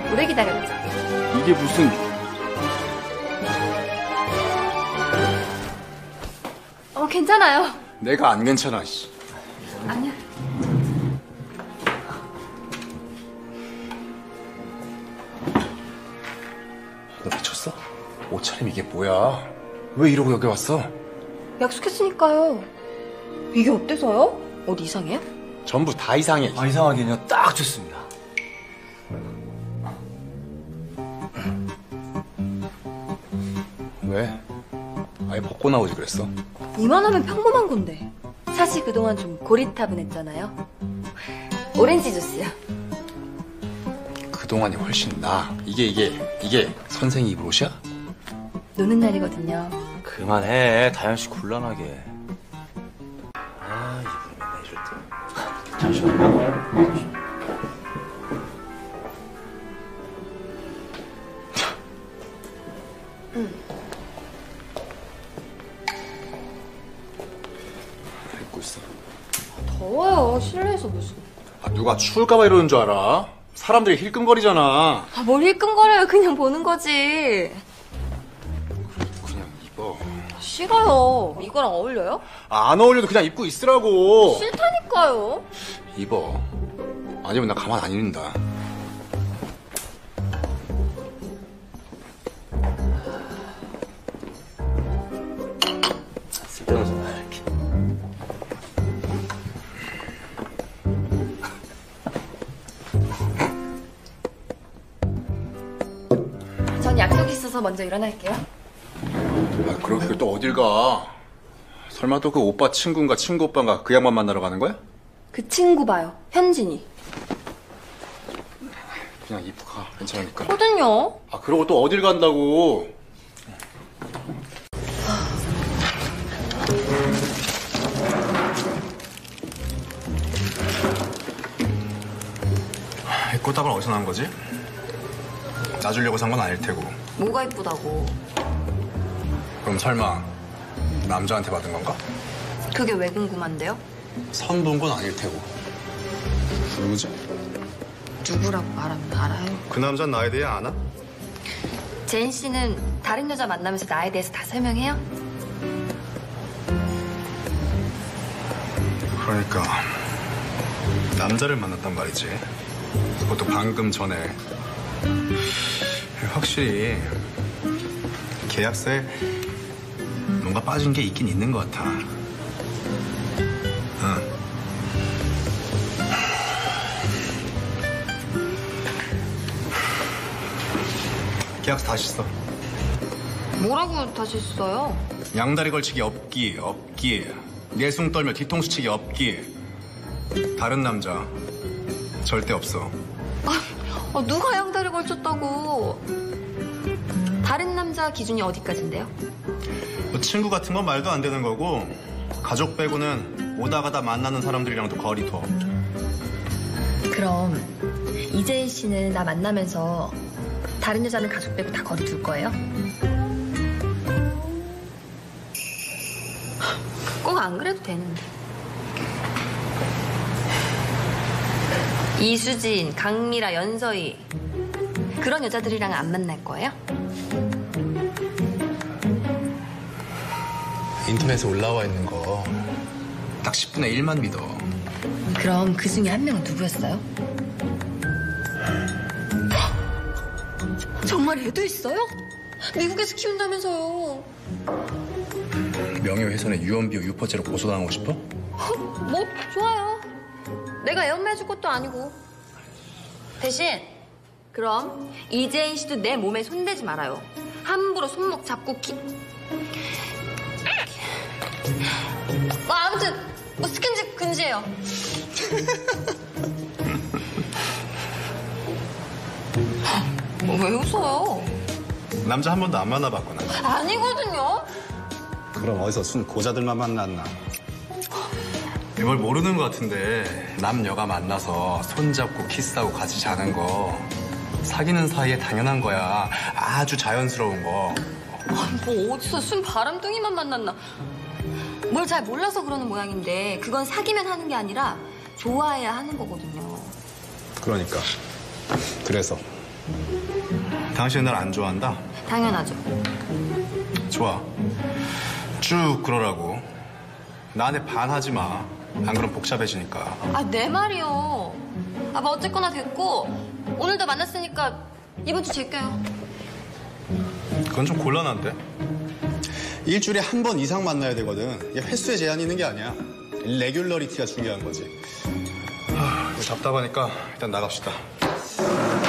오래 기다렸죠? 이게 무슨... 괜찮아요. 내가 안 괜찮아, 씨. 아니야. 너 미쳤어? 옷차림 이게 뭐야? 왜 이러고 여기 왔어? 약속했으니까요. 이게 어때서요? 어디 이상해요? 전부 다 이상해. 아, 이상하긴요. 딱 좋습니다. 왜? 아예 벗고 나오지 그랬어? 이만하면 평범한 건데. 사실 그동안 좀 고리타분했잖아요. 오렌지 주스요. 그동안이 훨씬 나아. 이게 선생이 입을 옷이야? 노는 날이거든요. 그만해. 다현씨 곤란하게. 아, 이분 맨날 이럴 때. 잠시만요. 입고 있어. 더워요. 실내에서 무슨. 누가 추울까봐 이러는 줄 알아? 사람들이 힐끔거리잖아. 뭘 힐끔거려요. 그냥 보는 거지. 그냥 입어. 싫어요. 이거랑 어울려요? 안 어울려도 그냥 입고 있으라고. 싫다니까요. 입어. 아니면 나 가만 안 있는다. 쓸데없는 이렇게. 전 약속이 있어서 먼저 일어날게요. 그렇게 또 어딜 가? 설마 또 그 오빠 친구인가 친구 오빠인가 그 양반 만나러 가는 거야? 그 친구 봐요. 현진이. 그냥 입고 가. 괜찮으니까. 거든요. 그러고 또 어딜 간다고. 이 꽃다발 어디서 난 거지? 나 주려고 산 건 아닐 테고. 뭐가 이쁘다고. 그럼 설마 남자한테 받은 건가? 그게 왜 궁금한데요? 선 본 건 아닐 테고. 누구지? 누구라고 말하면 알아요. 그 남자는 나에 대해 아나? 제인 씨는 다른 여자 만나면서 나에 대해서 다 설명해요? 그러니까 남자를 만났단 말이지. 그것도 방금 전에. 확실히 계약서에 뭔가 빠진 게 있긴 있는 것 같아. 응. 계약서 다시 써. 뭐라고 다시 써요? 양다리 걸치기 없기. 내숭 떨며 뒤통수 치기 없기. 다른 남자 절대 없어. 누가 양다리 걸쳤다고. 다른 남자 기준이 어디까지인데요? 뭐 친구 같은 건 말도 안 되는 거고, 가족 빼고는 오다 가다 만나는 사람들이랑도 거리 둬. 그럼 이재인 씨는 나 만나면서 다른 여자는 가족 빼고 다 거리 둘 거예요? 꼭 안 그래도 되는데. 이수진, 강미라, 연서희 그런 여자들이랑 안 만날 거예요? 인터넷에 올라와 있는 거 딱 10분의 1만 믿어. 그럼 그 중에 한 명은 누구였어요? 정말 애도 있어요? 미국에서 키운다면서요. 명예훼손에 유언비어 유포죄로 고소당하고 싶어? 뭐 좋아요. 내가 애 엄마 해줄 것도 아니고. 대신 그럼 이재인 씨도 내 몸에 손대지 말아요. 함부로 손목 잡고 아무튼 뭐 스킨십 금지예요. 왜 웃어요? 남자 한 번도 안 만나봤구나. 아니거든요. 그럼 어디서 순 고자들만 만났나? 이걸 모르는 것 같은데 남녀가 만나서 손잡고 키스하고 같이 자는 거 사귀는 사이에 당연한 거야. 아주 자연스러운 거. 뭐 어디서 순 바람둥이만 만났나. 뭘 잘 몰라서 그러는 모양인데 그건 사귀면 하는 게 아니라 좋아해야 하는 거거든요. 그러니까 그래서 당신은 날 안 좋아한다? 당연하죠. 좋아. 쭉 그러라고. 나한테 반하지 마. 안 그럼 복잡해지니까. 아, 내 말이요. 아, 뭐 어쨌거나 됐고 오늘도 만났으니까 이번 주 제껴요. 그건 좀 곤란한데? 일주일에 한 번 이상 만나야 되거든. 이게 횟수에 제한이 있는 게 아니야. 레귤러리티가 중요한 거지. 답답하니까 일단 나갑시다.